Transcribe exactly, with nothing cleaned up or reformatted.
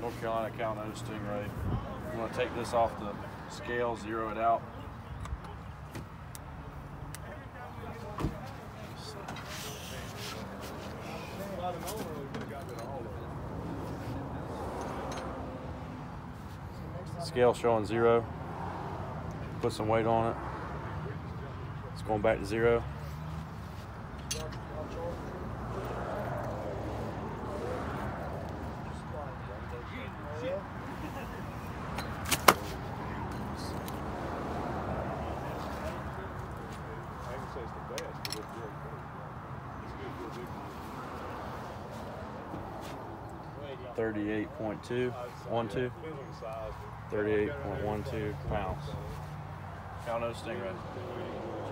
North Carolina Cownose Stingray. I'm going to take this off the scale, zero it out. Scale showing zero. Put some weight on it. It's going back to zero. thirty-eight point two one two. thirty-eight point one two pounds. Cownose Stingray.